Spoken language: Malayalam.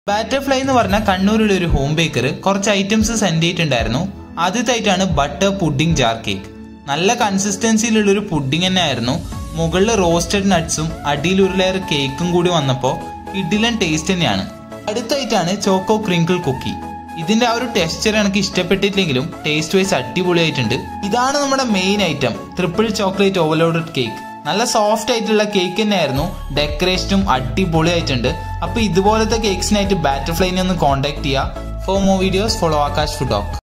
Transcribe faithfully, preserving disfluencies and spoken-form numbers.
ബാറ്റർഫ്ലൈ എന്ന് പറഞ്ഞ കണ്ണൂരിലെ ഒരു ഹോം ബേക്കർ കുറച്ച് ഐറ്റംസ് സെൻഡ് ചെയ്തിട്ടുണ്ടായിരുന്നു. ആദ്യത്തായിട്ടാണ് ബട്ടർ പുഡിംഗ് ജാർ കേക്ക്. നല്ല കൺസിസ്റ്റൻസിയിലുള്ള ഒരു പുഡിംഗ് തന്നെ ആയിരുന്നു. മുകളിൽ റോസ്റ്റഡ് നട്ട്സും അടിയിൽ ഒരു ലെയർ കേക്കും കൂടി വന്നപ്പോൾ ഇഡിലൻ ടേസ്റ്റ് തന്നെയാണ്. അടുത്തായിട്ടാണ് ചോക്കോ ക്രിങ്കിൾ കുക്കി. ഇതിന്റെ ആ ഒരു ടെക്സ്ചർ എനിക്ക് ഇഷ്ടപ്പെട്ടില്ലെങ്കിലും ടേസ്റ്റ് വൈസ് അടിപൊളിയായിട്ടുണ്ട്. ഇതാണ് നമ്മുടെ main item, triple chocolate overloaded cake. നല്ല സോഫ്റ്റ് ആയിട്ടുള്ള കേക്ക് തന്നെയായിരുന്നു. ഡെക്കറേഷനും അടിപൊളിയായിട്ടുണ്ട്. അപ്പൊ ഇതുപോലത്തെ കേക്സിനായിട്ട് ബാറ്റർഫ്ലൈനെ ഒന്ന് കോൺടാക്ട് ചെയ്യുക. For more videos follow Akash food talk.